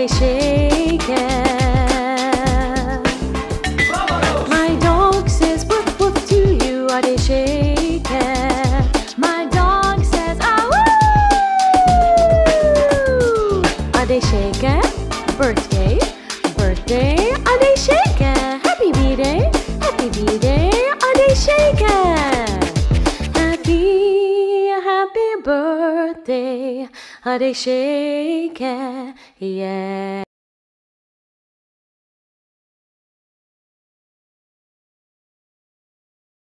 ADESEEKE. My dog says woof woof to you, ADESEEKE. My dog says awoo. ADESEEKE, birthday, birthday, ADESEEKE. Happy B-day, ADESEEKE. Happy birthday, ADESEEKE, yeah.